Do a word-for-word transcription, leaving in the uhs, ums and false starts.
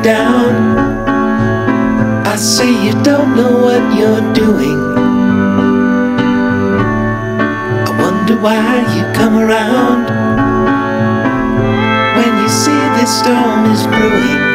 down. I say you don't know what you're doing. I wonder why you come around when you see this storm is brewing.